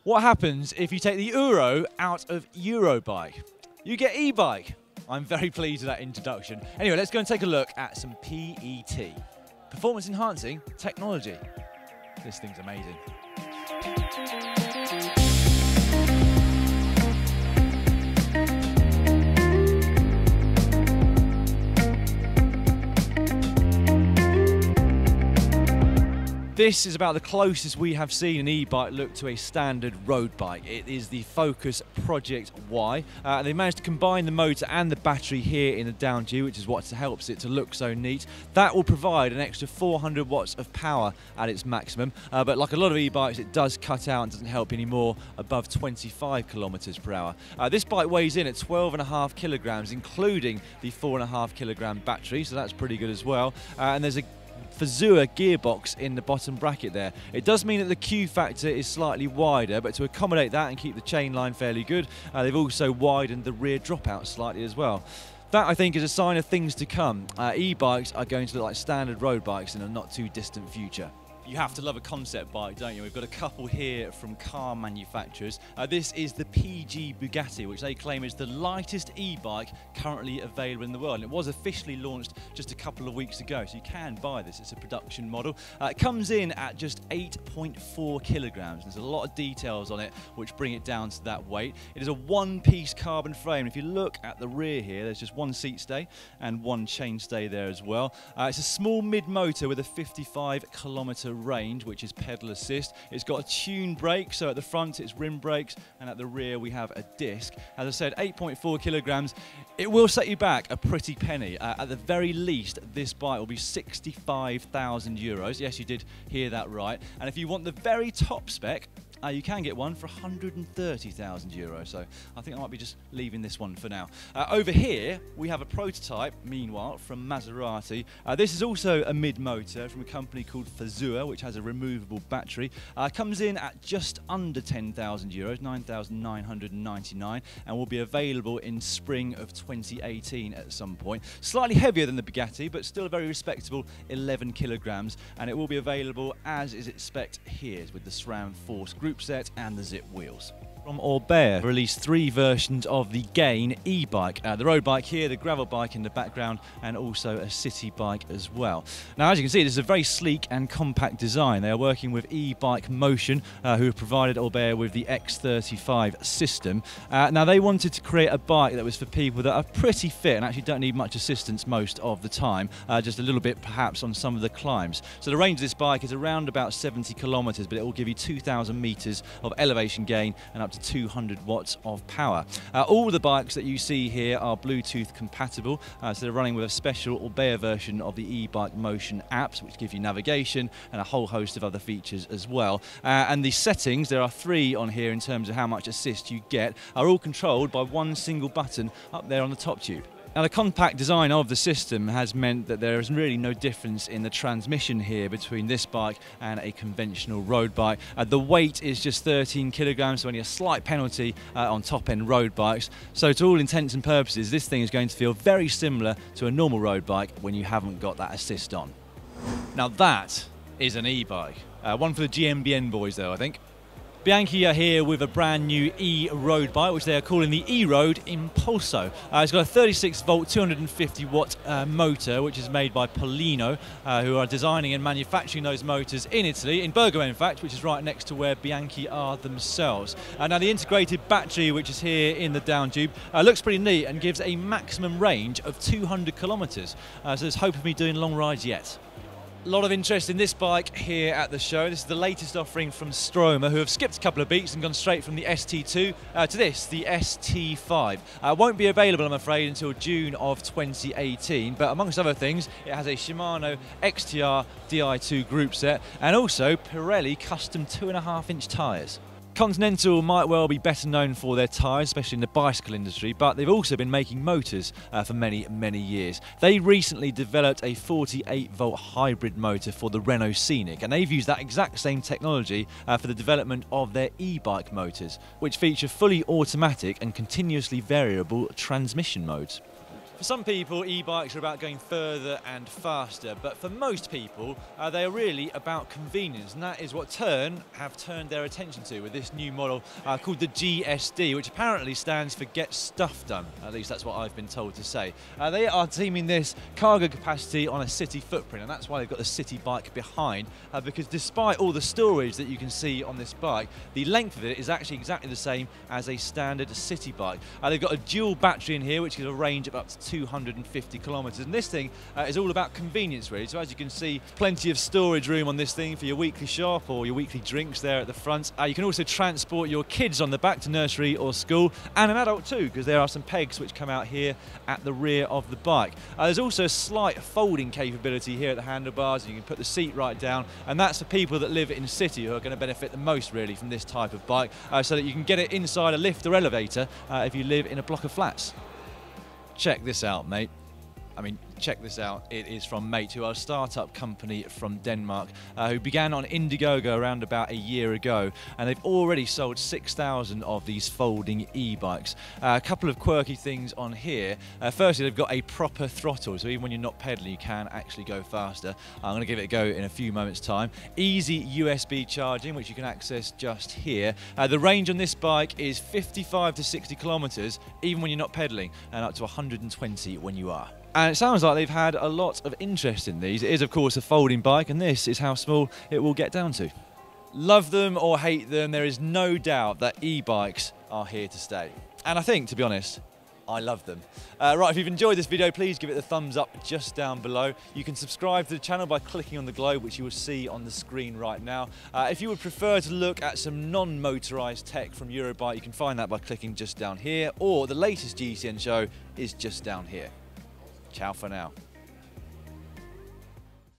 What happens if you take the Euro out of Eurobike? You get e-bike. I'm very pleased with that introduction. Anyway, let's go and take a look at some PET. Performance enhancing technology. This thing's amazing. This is about the closest we have seen an e-bike look to a standard road bike. It is the Focus Project Y. They managed to combine the motor and the battery here in the downtube, which is what helps it to look so neat. That will provide an extra 400 watts of power at its maximum, but like a lot of e-bikes, it does cut out and doesn't help anymore above 25 kilometers per hour. This bike weighs in at 12.5 kilograms, including the 4.5 kilogram battery, so that's pretty good as well. And there's a Azur gearbox in the bottom bracket there. It does mean that the Q factor is slightly wider, but to accommodate that and keep the chain line fairly good, they've also widened the rear dropout slightly as well. That, I think, is a sign of things to come. E-bikes are going to look like standard road bikes in a not too distant future. You have to love a concept bike, don't you? We've got a couple here from car manufacturers. This is the PG Bugatti, which they claim is the lightest e-bike currently available in the world. And it was officially launched just a couple of weeks ago, so you can buy this. It's a production model. It comes in at just 8.4 kilograms. There's a lot of details on it which bring it down to that weight. It is a one-piece carbon frame. If you look at the rear here, there's just one seat stay and one chain stay there as well. It's a small mid-motor with a 55 kilometer range, which is pedal assist. It's got a tune brake, so at the front it's rim brakes, and at the rear we have a disc. As I said, 8.4 kilograms. It will set you back a pretty penny. At the very least, this bike will be 65,000 euros. Yes, you did hear that right. And if you want the very top spec, you can get one for 130,000 euros, so I think I might be just leaving this one for now. Over here, we have a prototype, meanwhile, from Maserati. This is also a mid-motor from a company called Azur, which has a removable battery. Comes in at just under 10,000 euros, 9,999, and will be available in spring of 2018 at some point. Slightly heavier than the Bugatti, but still a very respectable 11 kilograms, and it will be available as is its spec here, with the SRAM Force group set and the zip wheels. From Orbea released 3 versions of the Gain e-bike. The road bike here, the gravel bike in the background, and also a city bike as well. Now, as you can see, this is a very sleek and compact design. They are working with eBike Motion, who have provided Orbea with the X35 system. Now, they wanted to create a bike that was for people that are pretty fit and actually don't need much assistance most of the time, just a little bit perhaps on some of the climbs. So the range of this bike is around about 70 kilometers, but it will give you 2,000 meters of elevation gain and up to 200 watts of power. All the bikes that you see here are Bluetooth compatible, so they're running with a special Orbea version of the eBike Motion apps, which give you navigation and a whole host of other features as well. And the settings, there are 3 on here in terms of how much assist you get, are all controlled by one single button up there on the top tube. Now, the compact design of the system has meant that there is really no difference in the transmission here between this bike and a conventional road bike. The weight is just 13 kilograms, so only a slight penalty on top-end road bikes. So to all intents and purposes, this thing is going to feel very similar to a normal road bike when you haven't got that assist on. Now that is an e-bike. One for the GMBN boys though, I think. Bianchi are here with a brand new eRoad bike, which they are calling the eRoad Impulso. It's got a 36 volt, 250 watt motor, which is made by Polino, who are designing and manufacturing those motors in Italy, in Bergamo in fact, which is right next to where Bianchi are themselves. Now the integrated battery, which is here in the downtube, looks pretty neat and gives a maximum range of 200 kilometers. So there's hope of me doing long rides yet. A lot of interest in this bike here at the show. This is the latest offering from Stroma, who have skipped a couple of beats and gone straight from the ST2 to this, the ST5. Won't be available, I'm afraid, until June of 2018, but amongst other things, it has a Shimano XTR Di2 group set and also Pirelli custom 2.5-inch tyres. Continental might well be better known for their tyres, especially in the bicycle industry, but they've also been making motors for many, many years. They recently developed a 48-volt hybrid motor for the Renault Scenic, and they've used that exact same technology for the development of their e-bike motors, which feature fully automatic and continuously variable transmission modes. For some people, e-bikes are about going further and faster, but for most people, they are really about convenience, and that is what Tern have turned their attention to with this new model called the GSD, which apparently stands for Get Stuff Done. At least that's what I've been told to say. They are teaming this cargo capacity on a city footprint, and that's why they've got the city bike behind, because despite all the storage that you can see on this bike, the length of it is actually exactly the same as a standard city bike. They've got a dual battery in here, which gives a range of up to 250 kilometres, and this thing is all about convenience really. So as you can see, plenty of storage room on this thing for your weekly shop or your weekly drinks there at the front. You can also transport your kids on the back to nursery or school, and an adult too, because there are some pegs which come out here at the rear of the bike. There's also a slight folding capability here at the handlebars. You can put the seat right down, and that's for people that live in a city who are going to benefit the most really from this type of bike, so that you can get it inside a lift or elevator if you live in a block of flats. Check this out, mate. I mean, check this out. It is from Mate, who are a startup company from Denmark, who began on Indiegogo around about a year ago, and they've already sold 6,000 of these folding e-bikes. A couple of quirky things on here. Firstly, they've got a proper throttle, so even when you're not pedaling, you can actually go faster. I'm going to give it a go in a few moments' time. Easy USB charging, which you can access just here. The range on this bike is 55 to 60 kilometers, even when you're not pedaling, and up to 120 when you are. And it sounds like they've had a lot of interest in these. It is, of course, a folding bike, and this is how small it will get down to. Love them or hate them, there is no doubt that e-bikes are here to stay. And I think, to be honest, I love them. Right, if you've enjoyed this video, please give it the thumbs up just down below. You can subscribe to the channel by clicking on the globe, which you will see on the screen right now. If you would prefer to look at some non-motorised tech from Eurobike, you can find that by clicking just down here, or the latest GCN show is just down here. Ciao for now.